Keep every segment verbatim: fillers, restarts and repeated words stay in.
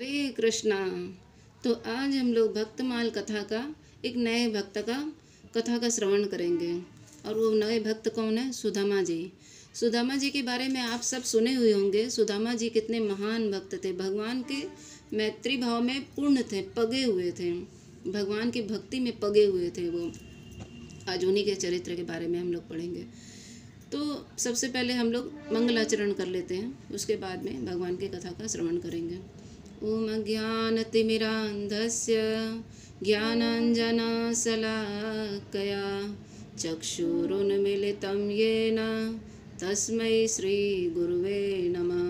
हरे कृष्णा। तो आज हम लोग भक्तमाल कथा का एक नए भक्त का कथा का श्रवण करेंगे। और वो नए भक्त कौन है? सुदामा जी। सुदामा जी के बारे में आप सब सुने हुए होंगे। सुदामा जी कितने महान भक्त थे, भगवान के मैत्री भाव में पूर्ण थे, पगे हुए थे, भगवान की भक्ति में पगे हुए थे वो। आज उन्हीं के चरित्र के बारे में हम लोग पढ़ेंगे। तो सबसे पहले हम लोग मंगलाचरण कर लेते हैं, उसके बाद में भगवान की कथा का श्रवण करेंगे। ओम ज्ञानतिमिरान्धस्य ज्ञानाञ्जनशलाकया चक्षुरुन्मीलितं येन तस्मै श्रीगुरुवे नमः।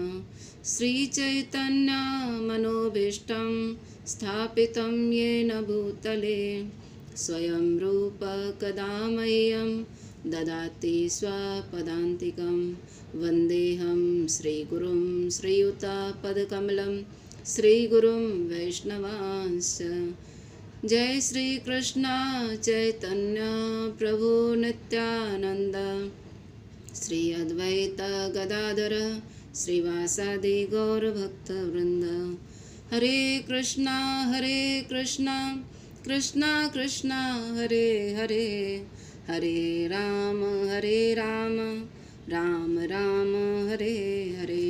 श्रीचैतन्यमनोभीष्टं स्थापितं येन भूतले स्वयं रूप कदा मह्यं ददाति स्वपदान्तिकं। वन्देऽहं श्रीगुरुं श्रीयुतापदकमलं श्रीगुरुं वैष्णवांश्च। जय श्री कृष्ण चैतन्य प्रभु नित्यानंद, श्री अद्वैत गदाधर श्रीवासादि गौरभक्तवृंद। हरे कृष्णा हरे कृष्णा कृष्णा कृष्णा हरे हरे, हरे राम हरे राम राम राम हरे हरे।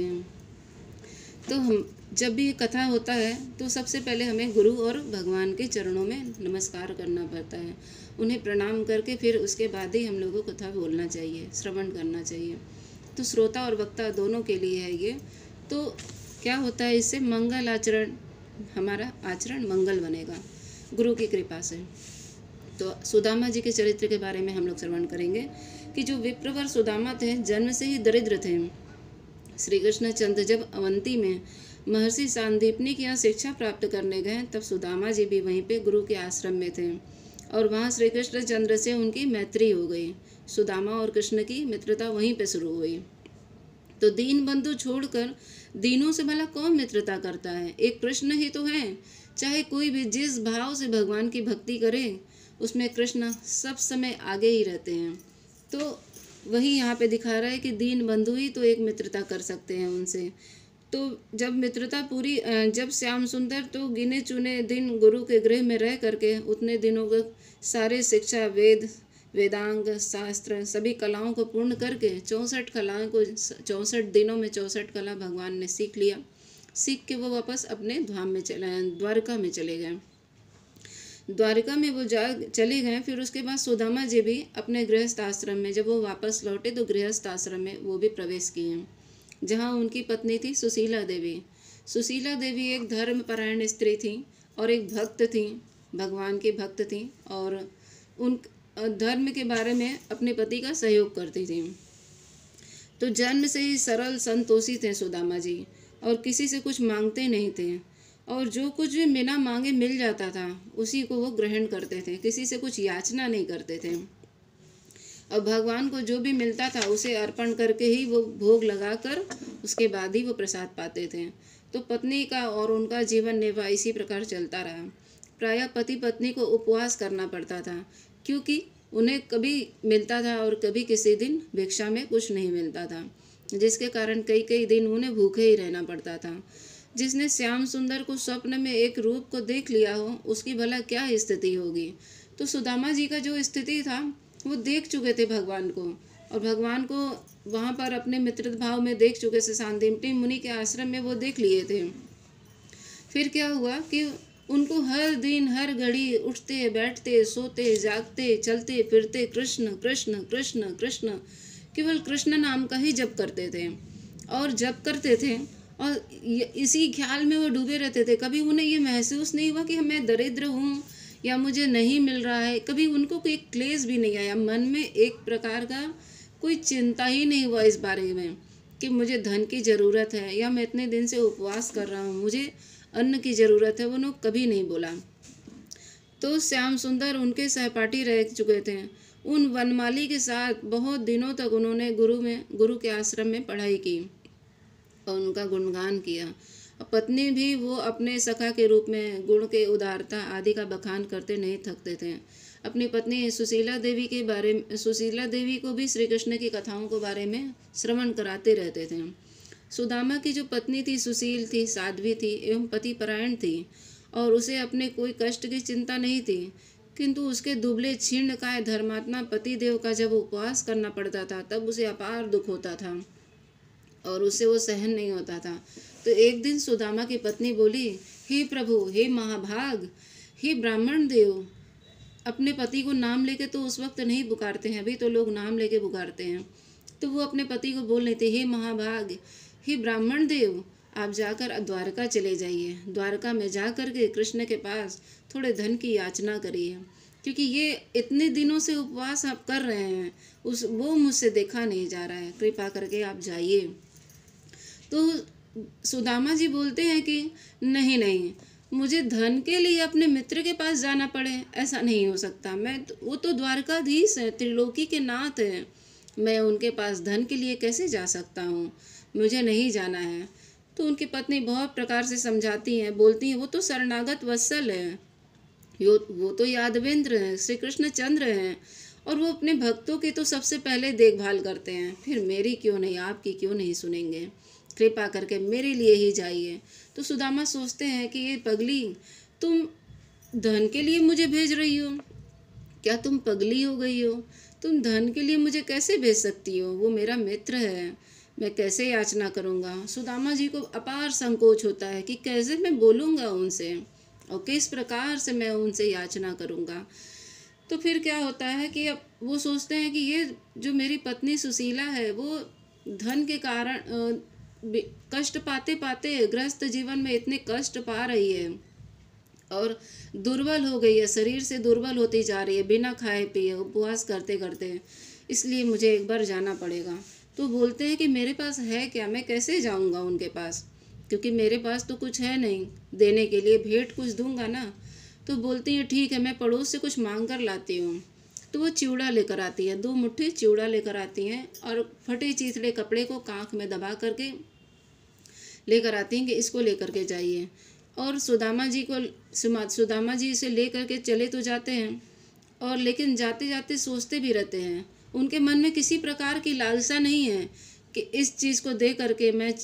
तो हम जब भी कथा होता है तो सबसे पहले हमें गुरु और भगवान के चरणों में नमस्कार करना पड़ता है, उन्हें प्रणाम करके फिर उसके बाद ही हम लोगों को कथा बोलना चाहिए, श्रवण करना चाहिए। तो श्रोता और वक्ता दोनों के लिए है ये। तो क्या होता है, इससे मंगल आचरण, हमारा आचरण मंगल बनेगा गुरु की कृपा से। तो सुदामा जी के चरित्र के बारे में हम लोग श्रवण करेंगे कि जो विप्रवर सुदामा थे, जन्म से ही दरिद्र थे। श्री कृष्णचंद्र जब अवंती में महर्षि सांदीपनी की यहाँ शिक्षा प्राप्त करने गए, तब सुदामा जी भी वहीं पे गुरु के आश्रम में थे और वहाँ श्री कृष्णचंद्र से उनकी मैत्री हो गई। सुदामा और कृष्ण की मित्रता वहीं पे शुरू हुई। तो दीन बंधु छोड़कर दीनों से भला कौन मित्रता करता है? एक कृष्ण ही तो है। चाहे कोई भी जिस भाव से भगवान की भक्ति करे, उसमें कृष्ण सब समय आगे ही रहते हैं। तो वही यहाँ पे दिखा रहा है कि दीन बंधु ही तो एक मित्रता कर सकते हैं उनसे। तो जब मित्रता पूरी, जब श्याम सुंदर तो गिने चुने दिन गुरु के गृह में रह करके उतने दिनों को सारे शिक्षा, वेद, वेदांग, शास्त्र, सभी कलाओं को पूर्ण करके चौंसठ कलाओं को चौंसठ दिनों में चौंसठ कला भगवान ने सीख लिया। सीख के वो वापस अपने धाम में चले, द्वारका में चले गए। द्वारका में वो जा चले गए। फिर उसके बाद सुदामा जी भी अपने गृहस्थ आश्रम में, जब वो वापस लौटे तो गृहस्थ आश्रम में वो भी प्रवेश किए, जहाँ उनकी पत्नी थी सुशीला देवी। सुशीला देवी एक धर्मपरायण स्त्री थी और एक भक्त थी, भगवान की भक्त थी, और उन धर्म के बारे में अपने पति का सहयोग करती थी। तो जन्म से ही सरल संतोषी थे सुदामा जी, और किसी से कुछ मांगते नहीं थे, और जो कुछ भी बिना मांगे मिल जाता था उसी को वो ग्रहण करते थे, किसी से कुछ याचना नहीं करते थे। और भगवान को जो भी मिलता था उसे अर्पण करके ही वो भोग लगाकर उसके बाद ही वो प्रसाद पाते थे। तो पत्नी का और उनका जीवन निर्वाह इसी प्रकार चलता रहा। प्रायः पति पत्नी को उपवास करना पड़ता था, क्योंकि उन्हें कभी मिलता था और कभी किसी दिन भिक्षा में कुछ नहीं मिलता था, जिसके कारण कई कई दिन उन्हें भूखे ही रहना पड़ता था। जिसने श्याम सुंदर को स्वप्न में एक रूप को देख लिया हो, उसकी भला क्या स्थिति होगी। तो सुदामा जी का जो स्थिति था वो देख चुके थे भगवान को, और भगवान को वहाँ पर अपने मित्र भाव में देख चुके थे। सांदीपनी मुनि के आश्रम में वो देख लिए थे। फिर क्या हुआ कि उनको हर दिन हर घड़ी उठते बैठते सोते जागते चलते फिरते कृष्ण कृष्ण कृष्ण कृष्ण, केवल कृष्ण नाम का ही जप करते थे। और जप करते थे और इसी ख्याल में वो डूबे रहते थे। कभी उन्हें ये महसूस नहीं हुआ कि मैं दरिद्र हूँ या मुझे नहीं मिल रहा है। कभी उनको कोई क्लेश भी नहीं आया, मन में एक प्रकार का कोई चिंता ही नहीं हुआ इस बारे में कि मुझे धन की ज़रूरत है या मैं इतने दिन से उपवास कर रहा हूँ, मुझे अन्न की ज़रूरत है। उन्होंने कभी नहीं बोला। तो श्याम सुंदर उनके सहपाठी रह चुके थे। उन वनमाली के साथ बहुत दिनों तक उन्होंने गुरु में गुरु के आश्रम में पढ़ाई की और उनका गुणगान किया। पत्नी भी वो अपने सखा के रूप में गुण के उदारता आदि का बखान करते नहीं थकते थे। अपनी पत्नी सुशीला देवी के बारे में सुशीला देवी को भी श्री कृष्ण की कथाओं के बारे में श्रवण कराते रहते थे। सुदामा की जो पत्नी थी सुशील थी, साध्वी थी एवं पति परायण थी और उसे अपने कोई कष्ट की चिंता नहीं थी, किंतु उसके दुबले क्षीणकाय धर्मात्मा पति देव का जब उपवास करना पड़ता था तब उसे अपार दुख होता था और उसे वो सहन नहीं होता था। तो एक दिन सुदामा की पत्नी बोली, हे प्रभु, हे महाभाग, हे ब्राह्मण देव। अपने पति को नाम लेके तो उस वक्त नहीं पुकारते हैं, अभी तो लोग नाम लेके पुकारते हैं। तो वो अपने पति को बोल रहे थे, हे महाभाग, हे ब्राह्मण देव, आप जाकर द्वारका चले जाइए। द्वारका में जा कर के कृष्ण के पास थोड़े धन की याचना करिए, क्योंकि ये इतने दिनों से उपवास आप कर रहे हैं, उस वो मुझसे देखा नहीं जा रहा है, कृपा करके आप जाइए। तो सुदामा जी बोलते हैं कि नहीं नहीं, मुझे धन के लिए अपने मित्र के पास जाना पड़े, ऐसा नहीं हो सकता। मैं तो, वो तो द्वारकाधीश है, त्रिलोकी के नाथ हैं, मैं उनके पास धन के लिए कैसे जा सकता हूँ, मुझे नहीं जाना है। तो उनकी पत्नी बहुत प्रकार से समझाती हैं, बोलती हैं वो तो शरणागत वत्सल है, यो वो तो यादवेंद्र हैं, श्री कृष्ण चंद्र हैं, और वो अपने भक्तों की तो सबसे पहले देखभाल करते हैं, फिर मेरी क्यों नहीं, आपकी क्यों नहीं सुनेंगे, कृपा करके मेरे लिए ही जाइए। तो सुदामा सोचते हैं कि ये पगली, तुम धन के लिए मुझे भेज रही हो, क्या तुम पगली हो गई हो? तुम धन के लिए मुझे कैसे भेज सकती हो? वो मेरा मित्र है, मैं कैसे याचना करूँगा? सुदामा जी को अपार संकोच होता है कि कैसे मैं बोलूँगा उनसे और किस प्रकार से मैं उनसे याचना करूँगा। तो फिर क्या होता है कि अब वो सोचते हैं कि ये जो मेरी पत्नी सुशीला है वो धन के कारण कष्ट पाते पाते गृहस्थ जीवन में इतने कष्ट पा रही है और दुर्बल हो गई है, शरीर से दुर्बल होती जा रही है, बिना खाए पिए उपवास करते करते, इसलिए मुझे एक बार जाना पड़ेगा। तो बोलते हैं कि मेरे पास है क्या, मैं कैसे जाऊंगा उनके पास, क्योंकि मेरे पास तो कुछ है नहीं देने के लिए, भेंट कुछ दूंगा ना। तो बोलती हैं ठीक है, मैं पड़ोस से कुछ मांग कर लाती हूँ। तो वो चिवड़ा लेकर आती है, दो मुट्ठी चिवड़ा लेकर आती हैं और फटे चीथड़े कपड़े को कांख में दबा करके लेकर आती हैं कि इसको लेकर के जाइए। और सुदामा जी को सुदामा जी इसे ले करके चले तो जाते हैं, और लेकिन जाते जाते सोचते भी रहते हैं, उनके मन में किसी प्रकार की लालसा नहीं है कि इस चीज़ को दे करके मैं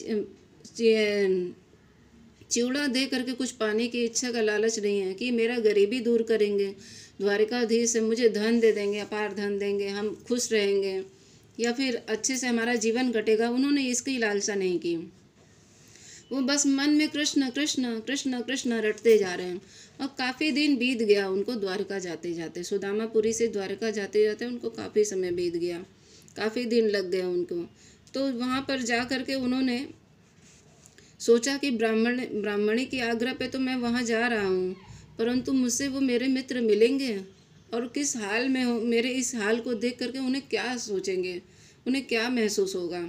चिवड़ा दे करके कुछ पाने की इच्छा का लालच नहीं है कि मेरा गरीबी दूर करेंगे, द्वारिकाधीश से मुझे धन दे देंगे, अपार धन देंगे, हम खुश रहेंगे या फिर अच्छे से हमारा जीवन कटेगा। उन्होंने इसकी लालसा नहीं की, वो बस मन में कृष्ण कृष्ण कृष्ण कृष्ण रटते जा रहे हैं। और काफ़ी दिन बीत गया उनको द्वारका जाते जाते, सुदामापुरी से द्वारका जाते जाते उनको काफ़ी समय बीत गया, काफ़ी दिन लग गया उनको। तो वहाँ पर जा कर के उन्होंने सोचा कि ब्राह्मण ब्राह्मणी की आग्रह पे तो मैं वहाँ जा रहा हूँ, परंतु मुझसे वो मेरे मित्र मिलेंगे और किस हाल में हो, मेरे इस हाल को देख करके उन्हें क्या सोचेंगे, उन्हें क्या महसूस होगा।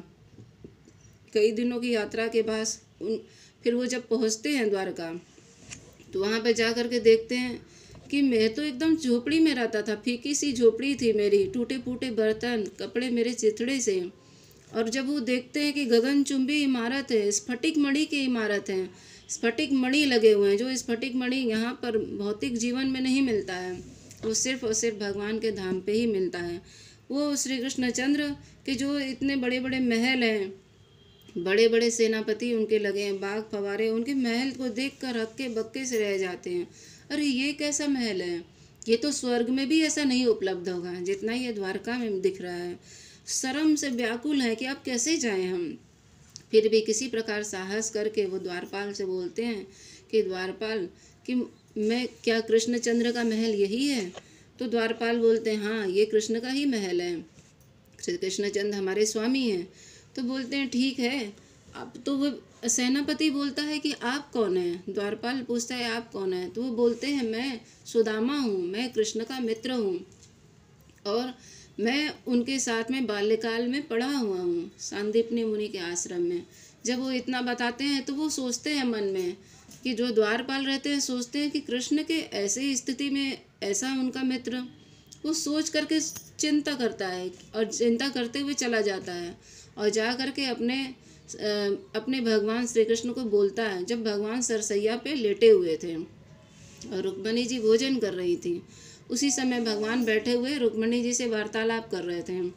कई दिनों की यात्रा के बाद उन फिर वो जब पहुँचते हैं द्वारका, तो वहाँ पे जा कर के देखते हैं कि मैं तो एकदम झोपड़ी में रहता था, फीकी सी झोपड़ी थी मेरी, टूटे फूटे बर्तन, कपड़े मेरे चिथड़े से। और जब वो देखते हैं कि गगनचुंबी इमारत है, स्फटिक मणि की इमारत है, स्फटिक मणि लगे हुए हैं, जो स्फटिक मणि यहाँ पर भौतिक जीवन में नहीं मिलता है, वो सिर्फ और सिर्फ भगवान के धाम पे ही मिलता है। वो श्री कृष्णचंद्र के जो इतने बड़े बड़े महल हैं, बड़े बड़े सेनापति उनके लगे हैं, बाग फवारे, उनके महल को देख कर हक्के बक्के से रह जाते हैं। अरे ये कैसा महल है, ये तो स्वर्ग में भी ऐसा नहीं उपलब्ध होगा जितना ये द्वारका में दिख रहा है। शर्म से व्याकुल है कि अब कैसे जाएं हम। फिर भी किसी प्रकार साहस करके वो द्वारपाल से बोलते हैं कि द्वारपाल कि मैं क्या कृष्णचंद्र का महल यही है? तो द्वारपाल बोलते हैं हाँ, ये कृष्ण का ही महल है, श्री कृष्णचंद्र हमारे स्वामी हैं। तो बोलते हैं ठीक है। अब तो वो सेनापति बोलता है कि आप कौन हैं? द्वारपाल पूछता है आप कौन हैं? तो वो बोलते हैं मैं सुदामा हूँ, मैं कृष्ण का मित्र हूँ और मैं उनके साथ में बाल्यकाल में पढ़ा हुआ हूँ सांदीपनी मुनि के आश्रम में। जब वो इतना बताते हैं तो वो सोचते हैं मन में कि जो द्वारपाल रहते हैं सोचते हैं कि कृष्ण के ऐसे स्थिति में ऐसा उनका मित्र, वो सोच करके चिंता करता है और चिंता करते हुए चला जाता है और जा कर के अपने अपने भगवान श्री कृष्ण को बोलता है। जब भगवान सरसैया पे लेटे हुए थे और रुक्मणी जी भोजन कर रही थी, उसी समय भगवान बैठे हुए रुक्मणी जी से वार्तालाप कर रहे थे।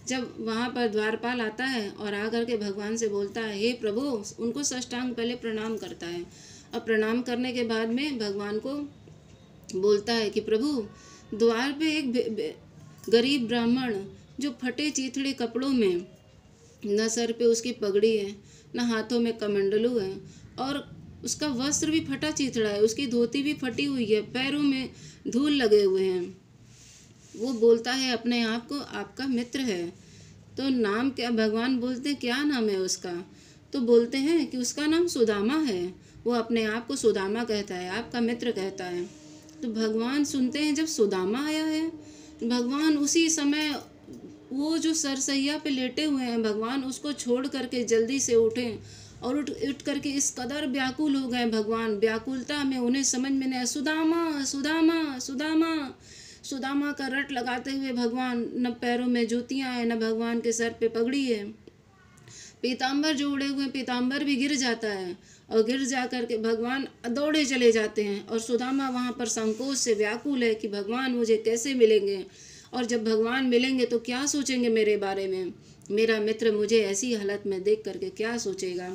जब वहाँ पर द्वारपाल आता है और आकर के भगवान से बोलता है, हे प्रभु, उनको साष्टांग पहले प्रणाम करता है और प्रणाम करने के बाद में भगवान को बोलता है कि प्रभु, द्वार पे एक गरीब ब्राह्मण जो फटे चीथड़े कपड़ों में, न सर पे उसकी पगड़ी है, न हाथों में कमंडलू है, और उसका वस्त्र भी फटा चीथड़ा है, उसकी धोती भी फटी हुई है, पैरों में धूल लगे हुए हैं, वो बोलता है अपने आप को आपका मित्र है। तो नाम क्या, भगवान बोलते हैं क्या नाम है उसका? तो बोलते हैं कि उसका नाम सुदामा है। वो अपने आप को सुदामा कहता है, आपका मित्र कहता है। तो भगवान सुनते हैं जब सुदामा आया है, भगवान उसी समय वो जो सरसैया पे लेटे हुए हैं, भगवान उसको छोड़ करके जल्दी से उठे और उठ उठ करके इस कदर व्याकुल हो गए भगवान, व्याकुलता में उन्हें समझ में नहीं, सुदामा सुदामा सुदामा सुदामा का रट लगाते हुए भगवान, न पैरों में जूतियाँ हैं, न भगवान के सर पे पगड़ी है, पीताम्बर जो उड़े हुए पीताम्बर भी गिर जाता है, और गिर जा कर के भगवान दौड़े चले जाते हैं। और सुदामा वहाँ पर संकोच से व्याकुल है कि भगवान मुझे कैसे मिलेंगे, और जब भगवान मिलेंगे तो क्या सोचेंगे मेरे बारे में, मेरा मित्र मुझे ऐसी हालत में देख करके क्या सोचेगा।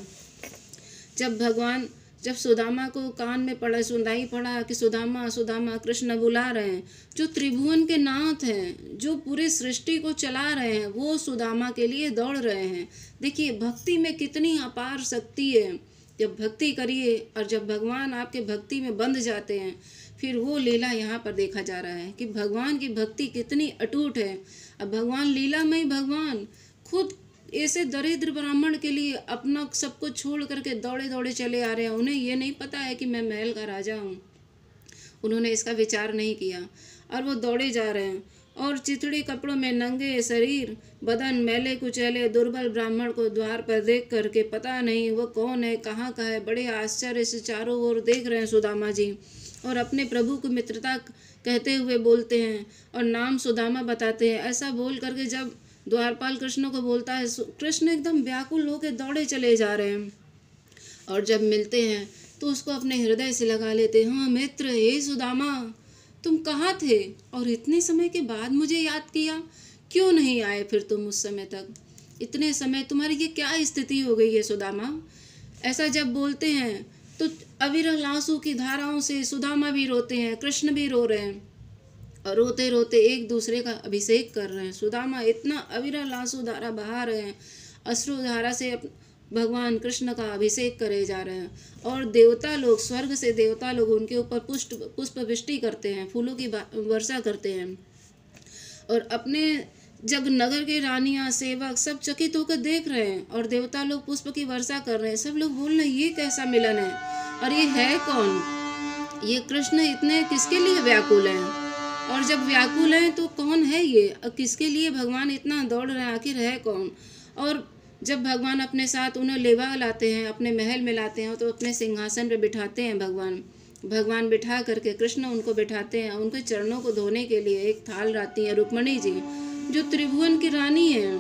जब भगवान जब सुदामा को कान में पड़ा, सुनाई पड़ा कि सुदामा सुदामा कृष्ण बुला रहे हैं, जो त्रिभुवन के नाथ हैं, जो पूरे सृष्टि को चला रहे हैं, वो सुदामा के लिए दौड़ रहे हैं। देखिए भक्ति में कितनी अपार शक्ति है। जब भक्ति करिए और जब भगवान आपके भक्ति में बंध जाते हैं, फिर वो लीला यहाँ पर देखा जा रहा है कि भगवान की भक्ति कितनी अटूट है। अब भगवान लीलामय, भगवान खुद ऐसे दरिद्र ब्राह्मण के लिए अपना सब कुछ छोड़ करके दौड़े दौड़े चले आ रहे हैं। उन्हें ये नहीं पता है कि मैं महल का राजा हूँ, उन्होंने इसका विचार नहीं किया और वो दौड़े जा रहे हैं। और चिथड़े कपड़ों में नंगे शरीर, बदन मैले कुचैले दुर्बल ब्राह्मण को द्वार पर देख करके पता नहीं वो कौन है, कहाँ का है, बड़े आश्चर्य से चारों ओर देख रहे हैं सुदामा जी, और अपने प्रभु को मित्रता कहते हुए बोलते हैं और नाम सुदामा बताते हैं। ऐसा बोल करके जब द्वारपाल कृष्ण को बोलता है, कृष्ण एकदम व्याकुल होकर दौड़े चले जा रहे हैं, और जब मिलते हैं तो उसको अपने हृदय से लगा लेते हैं। हाँ मित्र, हे सुदामा, तुम कहाँ थे और इतने समय के बाद मुझे याद किया, क्यों नहीं आए फिर तुम उस समय तक? इतने समय तुम्हारी ये क्या स्थिति हो गई है सुदामा? ऐसा जब बोलते हैं तो अविरल आंसू की धाराओं से सुदामा भी रोते हैं, कृष्ण भी रो रहे हैं, और रोते रोते एक दूसरे का अभिषेक कर रहे हैं। सुदामा इतना अविरल आंसू धारा बहा रहे हैं, अश्रु धारा से भगवान कृष्ण का अभिषेक करे जा रहे हैं। और देवता लोग, स्वर्ग से देवता लोग उनके ऊपर पुष्प पुष्प वृष्टि करते हैं, फूलों की वर्षा करते हैं, और अपने जग नगर के रानियां, सेवक सब चकित होकर देख रहे हैं, और देवता लोग पुष्प की वर्षा कर रहे हैं। सब लोग बोल रहे हैं ये कैसा मिलन है, और ये है कौन, ये कृष्ण इतने किसके लिए व्याकुल हैं, और जब व्याकुल हैं तो कौन है ये, किसके लिए भगवान इतना दौड़ रहे हैं, आखिर है कौन। और जब भगवान अपने साथ उन्हें लेवा लाते हैं, अपने महल में लाते हैं, तो अपने सिंहासन पर बिठाते हैं भगवान भगवान बिठा करके कृष्ण उनको बिठाते हैं। उनके चरणों को धोने के लिए एक थाल लाती हैं रुक्मणी जी, जो त्रिभुवन की रानी हैं,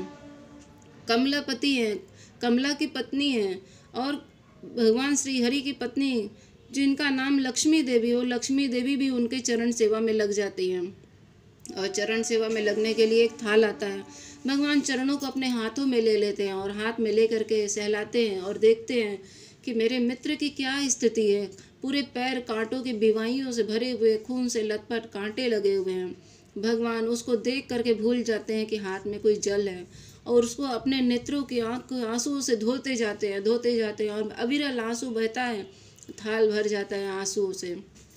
कमलापति हैं, कमला की पत्नी हैं, और भगवान श्री हरि की पत्नी जिनका नाम लक्ष्मी देवी हो, लक्ष्मी देवी भी उनके चरण सेवा में लग जाती हैं। और चरण सेवा में लगने के लिए एक थाल आता है, भगवान चरणों को अपने हाथों में ले लेते हैं और हाथ में ले करके सहलाते हैं और देखते हैं कि मेरे मित्र की क्या स्थिति है। पूरे पैर कांटों की बीवाइयों से भरे हुए, खून से लथपथ कांटे लगे हुए हैं। भगवान उसको देख करके भूल जाते हैं कि हाथ में कोई जल है, और उसको अपने नेत्रों की आँख आंसुओं से धोते जाते हैं धोते जाते हैं और अविरल आंसू बहता है, थाल भर जाता है आंसुओं से।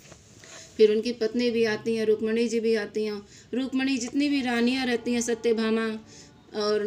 फिर उनकी पत्नी भी आती हैं, रुक्मणी जी भी आती हैं। रुक्मणी जितनी भी रानियां रहती हैं, सत्यभामा और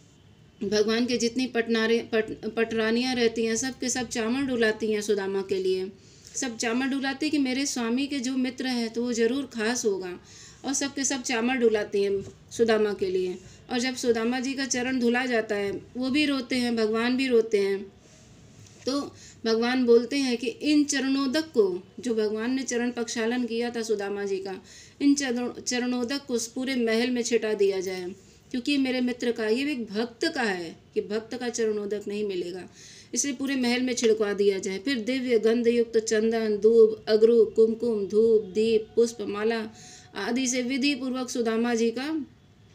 भगवान के जितनी पटनारे पट पटरानियाँ रहती हैं, सब के सब चामर डुलाती हैं सुदामा के लिए। सब चामर डुलाती कि मेरे स्वामी के जो मित्र हैं तो वो ज़रूर खास होगा, और सब के सब चामर डुलाती हैं सुदामा के लिए। और जब सुदामा जी का चरण धुला जाता है, वो भी रोते हैं, भगवान भी रोते हैं। तो भगवान बोलते हैं कि इन चरणोदक को, जो भगवान ने चरण प्रक्षालन किया था सुदामा जी का, इन चरण चरणोदक को पूरे महल में छिटा दिया जाए, क्योंकि मेरे मित्र का, ये एक भक्त का है कि भक्त का चरणोदक नहीं मिलेगा, इसलिए पूरे महल में छिड़कवा दिया जाए। फिर दिव्य गंध युक्त चंदन, धूप, अगरू, कुमकुम, धूप, दीप, पुष्प, माला आदि से विधि पूर्वक सुदामा जी का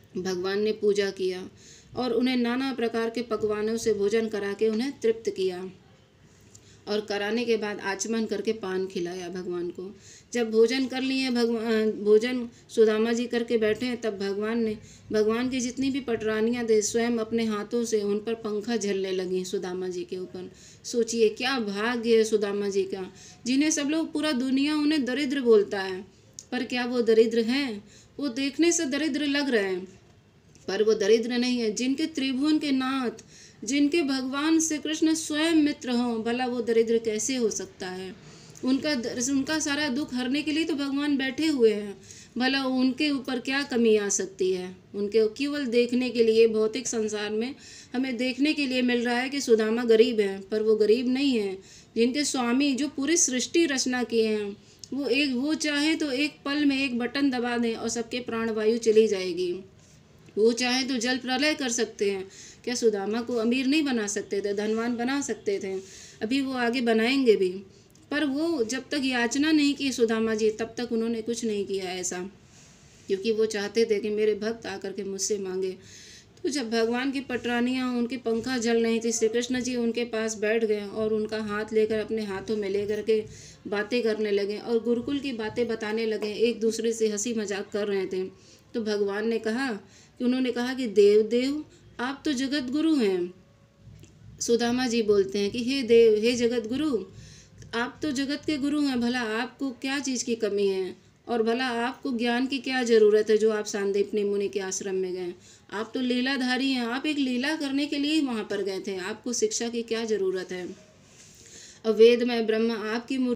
भगवान ने पूजा किया और उन्हें नाना प्रकार के पकवानों से भोजन करा के उन्हें तृप्त किया और कराने के बाद आचमन करके पान खिलाया भगवान को। जब भोजन कर लिए भगवान भोजन सुदामा जी करके बैठे हैं, तब भगवान ने भगवान की जितनी भी पटरानियाँ थे स्वयं अपने हाथों से उन पर पंखा झलने लगी सुदामा जी के ऊपर। सोचिए क्या भाग्य है सुदामा जी का, जिन्हें सब लोग पूरा दुनिया उन्हें दरिद्र बोलता है, पर क्या वो दरिद्र हैं? वो देखने से दरिद्र लग रहे हैं पर वो दरिद्र नहीं है। जिनके त्रिभुवन के नाथ, जिनके भगवान श्री कृष्ण स्वयं मित्र हों, भला वो दरिद्र कैसे हो सकता है? उनका उनका सारा दुख हरने के लिए तो भगवान बैठे हुए हैं, भला उनके ऊपर क्या कमी आ सकती है? उनके केवल देखने के लिए भौतिक संसार में हमें देखने के लिए मिल रहा है कि सुदामा गरीब हैं, पर वो गरीब नहीं है। जिनके स्वामी जो पूरी सृष्टि रचना किए हैं, वो एक वो चाहे तो एक पल में एक बटन दबा दें और सबके प्राणवायु चली जाएगी। वो चाहे तो जल प्रलय कर सकते हैं। क्या सुदामा को अमीर नहीं बना सकते थे, धनवान बना सकते थे? अभी वो आगे बनाएंगे भी, पर वो जब तक याचना नहीं की सुदामा जी, तब तक उन्होंने कुछ नहीं किया ऐसा, क्योंकि वो चाहते थे कि मेरे भक्त आकर के मुझसे मांगे। तो जब भगवान की पटरानियाँ उनके पंखा जल नहीं थी, श्री कृष्ण जी उनके पास बैठ गए और उनका हाथ लेकर अपने हाथों में लेकर के बातें करने लगे और गुरुकुल की बातें बताने लगे, एक दूसरे से हंसी मजाक कर रहे थे। तो भगवान ने कहा कि उन्होंने कहा कि देव देव आप तो जगत गुरु हैं। सुदामा जी बोलते हैं कि हे देव, हे जगत गुरु, आप तो जगत के गुरु हैं, भला आपको क्या चीज़ की कमी है और भला आपको ज्ञान की क्या ज़रूरत है जो आप सांदीपनी मुनि के आश्रम में गए? आप तो लीलाधारी हैं, आप एक लीला करने के लिए ही वहाँ पर गए थे, आपको शिक्षा की क्या ज़रूरत है? अवेद में ब्रह्म आपकी